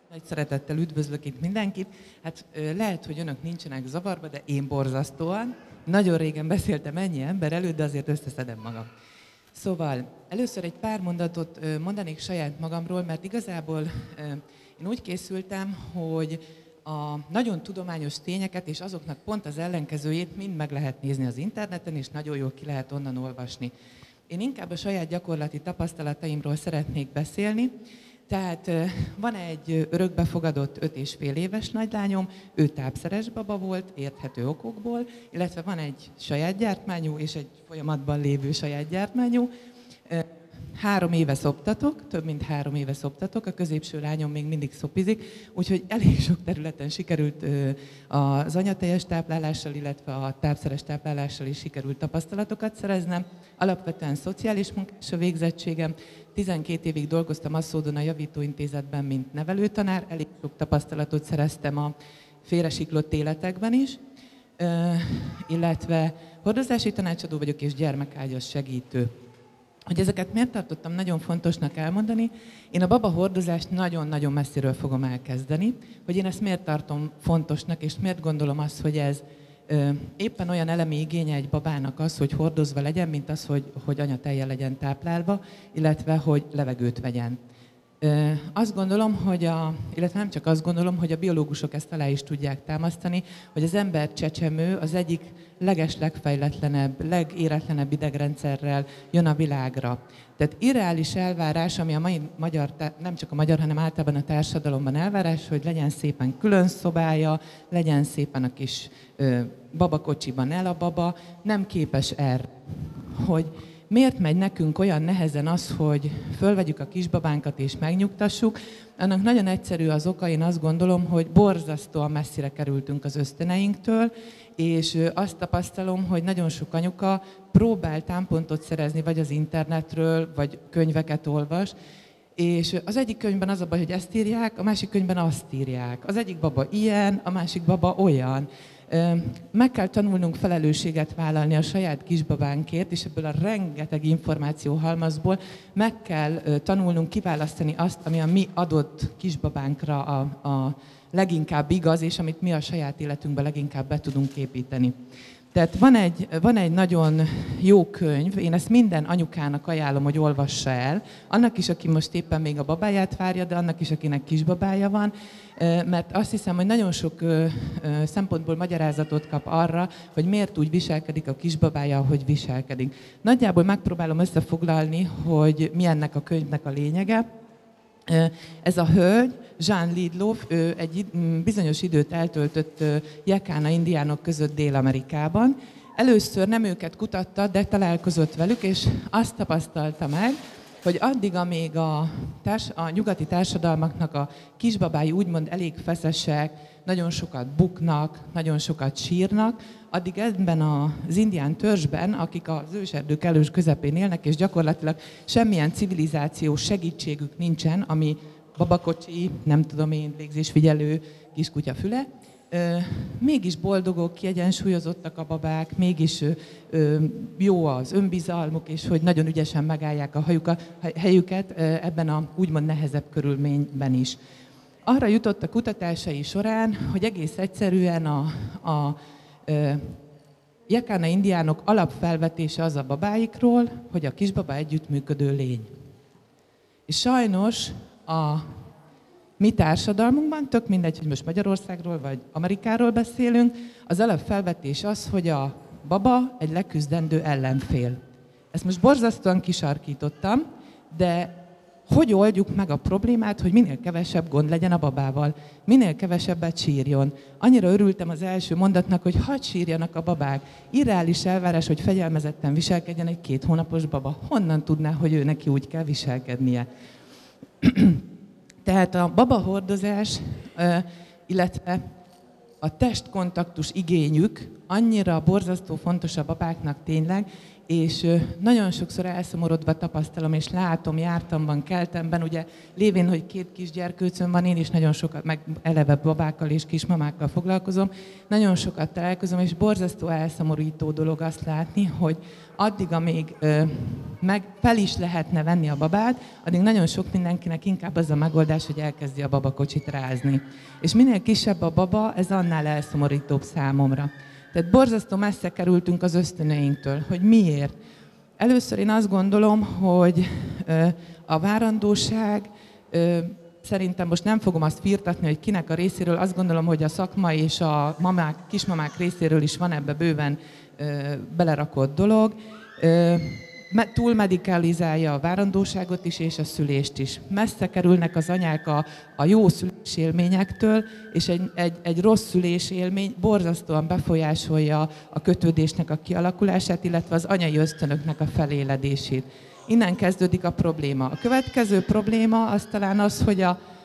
Nagy szeretettel üdvözlök itt mindenkit. Hát lehet, hogy önök nincsenek zavarba, de én borzasztóan. Nagyon régen beszéltem ennyi ember előtt, de azért összeszedem magam. Szóval először egy pár mondatot mondanék saját magamról, mert igazából én úgy készültem, hogy a nagyon tudományos tényeket és azoknak pont az ellenkezőjét mind meg lehet nézni az interneten, és nagyon jól ki lehet onnan olvasni. Én inkább a saját gyakorlati tapasztalataimról szeretnék beszélni. Tehát van egy örökbefogadott 5,5 éves nagylányom, ő tápszeres baba volt, érthető okokból, illetve van egy saját gyártmányú és egy folyamatban lévő saját gyártmányú. 3 éve szoptatok, több mint 3 éve szoptatok, a középső lányom még mindig szopizik, úgyhogy elég sok területen sikerült az anyatejes táplálással, illetve a tápszeres táplálással is sikerült tapasztalatokat szereznem. Alapvetően szociális munkás a végzettségem, 12 évig dolgoztam a Szódon a Javítóintézetben, mint nevelőtanár, elég sok tapasztalatot szereztem a félresiklott életekben is, illetve hordozási tanácsadó vagyok és gyermekágyas segítő. Hogy ezeket miért tartottam nagyon fontosnak elmondani, én a baba hordozást nagyon-nagyon messziről fogom elkezdeni, hogy én ezt miért tartom fontosnak, és miért gondolom azt, hogy ez éppen olyan elemi igénye egy babának az, hogy hordozva legyen, mint az, hogy anyatejjel legyen táplálva, illetve hogy levegőt vegyen. Azt gondolom, illetve nem csak azt gondolom, hogy a biológusok ezt alá is tudják támasztani, hogy az ember csecsemő az egyik legfejletlenebb, legéretlenebb idegrendszerrel jön a világra. Tehát irreális elvárás, ami a mai magyar, nem csak a magyar, hanem általában a társadalomban elvárás, hogy legyen szépen külön szobája, legyen szépen a kis babakocsiban el a baba, nem képes erre. Hogy miért megy nekünk olyan nehezen az, hogy fölvegyük a kisbabánkat és megnyugtassuk? Annak nagyon egyszerű az oka, én azt gondolom, hogy borzasztóan messzire kerültünk az ösztöneinktől, és azt tapasztalom, hogy nagyon sok anyuka próbál támpontot szerezni, vagy az internetről, vagy könyveket olvas, és az egyik könyvben az a baj, hogy ezt írják, a másik könyvben azt írják. Az egyik baba ilyen, a másik baba olyan. Meg kell tanulnunk felelősséget vállalni a saját kisbabánkért, és ebből a rengeteg információhalmazból meg kell tanulnunk kiválasztani azt, ami a mi adott kisbabánkra a leginkább igaz, és amit mi a saját életünkben leginkább be tudunk építeni. Tehát van egy nagyon jó könyv, én ezt minden anyukának ajánlom, hogy olvassa el, annak is, aki most éppen még a babáját várja, de annak is, akinek kisbabája van, mert azt hiszem, hogy nagyon sok szempontból magyarázatot kap arra, hogy miért úgy viselkedik a kisbabája, ahogy viselkedik. Nagyjából megpróbálom összefoglalni, hogy mi ennek a könyvnek a lényege. Ez a hölgy, Jean Lidloff, ő egy bizonyos időt eltöltött Jacana indiánok között Dél-Amerikában. Először nem őket kutatta, de találkozott velük, és azt tapasztalta meg, hogy addig, amíg a nyugati társadalmaknak a kisbabái úgymond elég feszesek, nagyon sokat buknak, nagyon sokat sírnak, addig ebben az indián törzsben, akik az őserdők elős közepén élnek, és gyakorlatilag semmilyen civilizációs segítségük nincsen, ami babakocsi, nem tudom én, végzésfigyelő, kiskutya füle, mégis boldogok, kiegyensúlyozottak a babák, mégis jó az önbizalmuk, és hogy nagyon ügyesen megállják a helyüket ebben a úgymond nehezebb körülményben is. Arra jutott a kutatásai során, hogy egész egyszerűen a Jacana indiánok alapfelvetése az a babáikról, hogy a kisbaba együttműködő lény. És sajnos a mi társadalmunkban, tök mindegy, hogy most Magyarországról vagy Amerikáról beszélünk, az alapfelvetés az, hogy a baba egy leküzdendő ellenfél. Ezt most borzasztóan kisarkítottam, de hogy oldjuk meg a problémát, hogy minél kevesebb gond legyen a babával, minél kevesebbet sírjon. Annyira örültem az első mondatnak, hogy hadd sírjanak a babák. Irreális elvárás, hogy fegyelmezetten viselkedjen egy 2 hónapos baba. Honnan tudná, hogy ő neki úgy kell viselkednie? Tehát a babahordozás, illetve a testkontaktus igényük annyira borzasztó fontos a babáknak tényleg, és nagyon sokszor elszomorodva tapasztalom, és látom, jártam van Keltemben, ugye lévén, hogy 2 kisgyerkőcöm van, én is nagyon sokat, meg eleve babákkal és kismamákkal foglalkozom, nagyon sokat találkozom, és borzasztó elszomorító dolog azt látni, hogy addig, amíg meg fel is lehetne venni a babát, addig nagyon sok mindenkinek inkább az a megoldás, hogy elkezdi a babakocsit rázni. És minél kisebb a baba, ez annál elszomorítóbb számomra. Tehát borzasztó messze kerültünk az ösztöneinktől, hogy miért. Először én azt gondolom, hogy a várandóság, szerintem most nem fogom azt firtatni, hogy kinek a részéről, azt gondolom, hogy a szakma és a mamák, kismamák részéről is van ebbe bőven belerakott dolog. Túlmedikalizálja a várandóságot is, és a szülést is. Messze kerülnek az anyák a jó szülésélményektől, és egy rossz szülésélmény borzasztóan befolyásolja a kötődésnek a kialakulását, illetve az anyai ösztönöknek a feléledését. Innen kezdődik a probléma. A következő probléma az talán az, hogy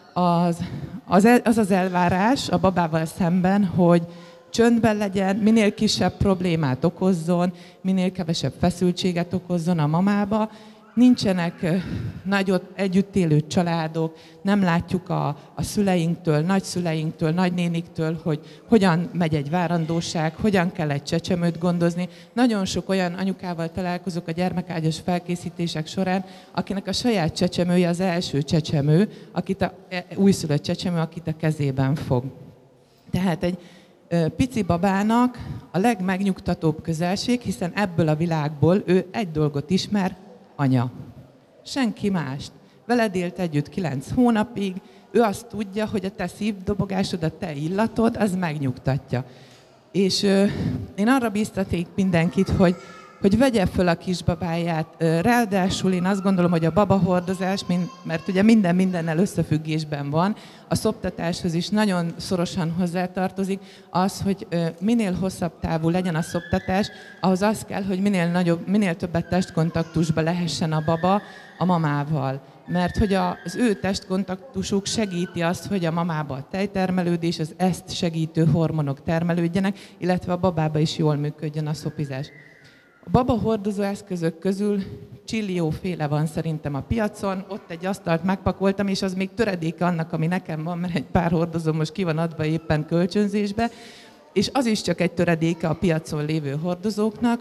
az elvárás a babával szemben, hogy csöndben legyen, minél kisebb problémát okozzon, minél kevesebb feszültséget okozzon a mamába. Nincsenek nagyot együtt élő családok, nem látjuk a szüleinktől, nagyszüleinktől, nagynéniktől, hogy hogyan megy egy várandóság, hogyan kell egy csecsemőt gondozni. Nagyon sok olyan anyukával találkozok a gyermekágyas felkészítések során, akinek a saját csecsemője az első csecsemő, újszülött csecsemő, akit a kezében fog. Tehát egy pici babának a legmegnyugtatóbb közelség, hiszen ebből a világból ő egy dolgot ismer, anya. Senki mást. Veled élt együtt 9 hónapig, ő azt tudja, hogy a te szívdobogásod, a te illatod, az megnyugtatja. És én arra bíztaték mindenkit, hogy vegye föl a kisbabáját. Ráadásul én azt gondolom, hogy a babahordozás, mert ugye minden mindennel összefüggésben van, a szoptatáshoz is nagyon szorosan hozzátartozik az, hogy minél hosszabb távú legyen a szoptatás, ahhoz az kell, hogy minél többet testkontaktusba lehessen a baba a mamával. Mert hogy az ő testkontaktusuk segíti azt, hogy a mamába a tejtermelődés, az ezt segítő hormonok termelődjenek, illetve a babába is jól működjön a szopizás. A babahordozó eszközök közül csillióféle van szerintem a piacon, ott egy asztalt megpakoltam, és az még töredéke annak, ami nekem van, mert egy pár hordozó most ki van adva éppen kölcsönzésbe, és az is csak egy töredéke a piacon lévő hordozóknak.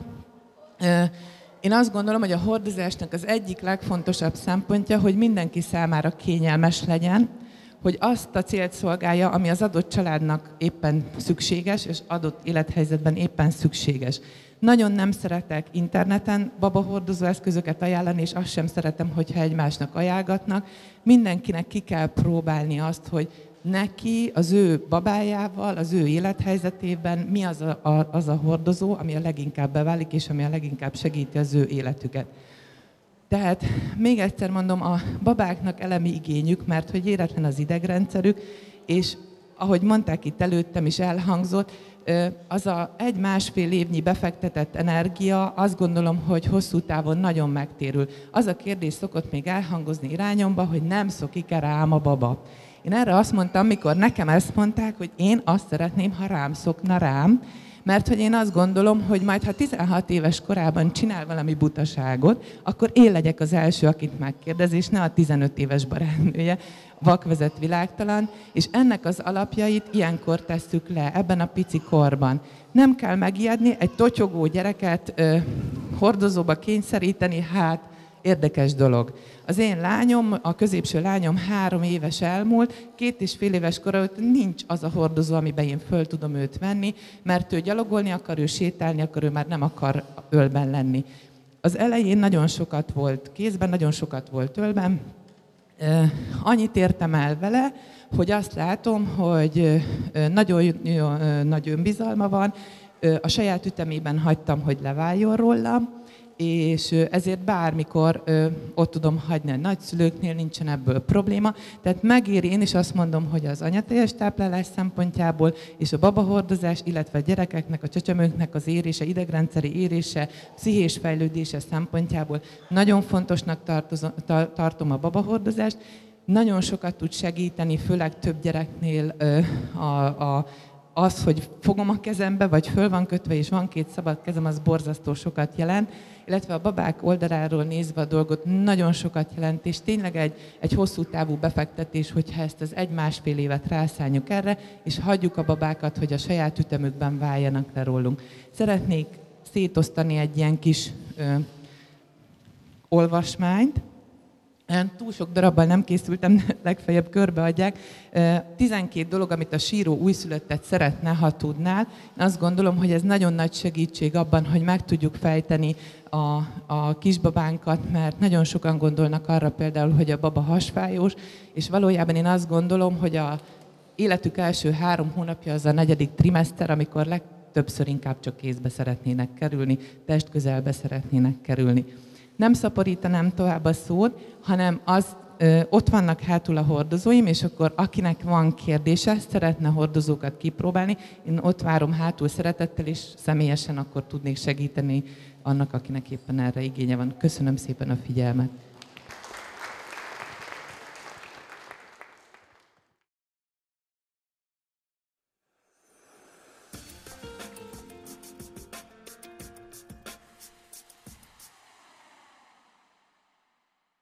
Én azt gondolom, hogy a hordozásnak az egyik legfontosabb szempontja, hogy mindenki számára kényelmes legyen, hogy azt a célt szolgálja, ami az adott családnak éppen szükséges, és adott élethelyzetben éppen szükséges. Nagyon nem szeretek interneten babahordozó eszközöket ajánlani, és azt sem szeretem, hogyha egymásnak ajánlgatnak. Mindenkinek ki kell próbálni azt, hogy neki, az ő babájával, az ő élethelyzetében mi az a hordozó, ami a leginkább beválik, és ami a leginkább segíti az ő életüket. Tehát még egyszer mondom, a babáknak elemi igényük, mert hogy éretlen az idegrendszerük, és ahogy mondták itt előttem is elhangzott, az a 1-1,5 évnyi befektetett energia, azt gondolom, hogy hosszú távon nagyon megtérül. Az a kérdés szokott még elhangozni irányomba, hogy nem szokik-e rám a baba. Én erre azt mondtam, mikor nekem ezt mondták, hogy én azt szeretném, ha rám szokna rám, mert hogy én azt gondolom, hogy majd ha 16 éves korában csinál valami butaságot, akkor én legyek az első, akit megkérdez, és ne a 15 éves barátnője, vakvezet világtalan, és ennek az alapjait ilyenkor tesszük le, ebben a pici korban. Nem kell megijedni, egy totyogó gyereket hordozóba kényszeríteni, hát érdekes dolog. Az én lányom, a középső lányom 3 éves elmúlt, 2,5 éves kora előtt nincs az a hordozó, amiben én föl tudom őt venni, mert ő gyalogolni akar, ő sétálni akar, ő már nem akar ölben lenni. Az elején nagyon sokat volt kézben, nagyon sokat volt ölben. Annyit értem el vele, hogy azt látom, hogy nagyon nagy önbizalma van, a saját ütemében hagytam, hogy leváljon róla, és ezért bármikor ott tudom hagyni a nagyszülőknél, nincsen ebből probléma. Tehát megéri, én is azt mondom, hogy az anyateljes táplálás szempontjából, és a babahordozás, illetve a gyerekeknek, a csecsemőknek az érése, idegrendszeri érése, pszichés fejlődése szempontjából nagyon fontosnak tartom a babahordozást. Nagyon sokat tud segíteni, főleg több gyereknél az, hogy fogom a kezembe, vagy föl van kötve, és van 2 szabad kezem, az borzasztó sokat jelent, illetve a babák oldaláról nézve a dolgot nagyon sokat jelent, és tényleg egy hosszú távú befektetés, hogyha ezt az 1-1,5 évet rászálljuk erre, és hagyjuk a babákat, hogy a saját ütemükben váljanak le rólunk. Szeretnék szétosztani egy ilyen kis olvasmányt. Túl sok darabbal nem készültem, legfeljebb körbeadják. 12 dolog, amit a síró újszülöttet szeretne, ha tudnál. Én azt gondolom, hogy ez nagyon nagy segítség abban, hogy meg tudjuk fejteni a kisbabánkat, mert nagyon sokan gondolnak arra például, hogy a baba hasfájós, és valójában én azt gondolom, hogy a életük első 3 hónapja az a 4. trimester, amikor legtöbbször inkább csak kézbe szeretnének kerülni, testközelbe szeretnének kerülni. Nem szaporítanám tovább a szót, hanem ott vannak hátul a hordozóim, és akkor akinek van kérdése, szeretne hordozókat kipróbálni, én ott várom hátul szeretettel, és személyesen akkor tudnék segíteni annak, akinek éppen erre igénye van. Köszönöm szépen a figyelmet.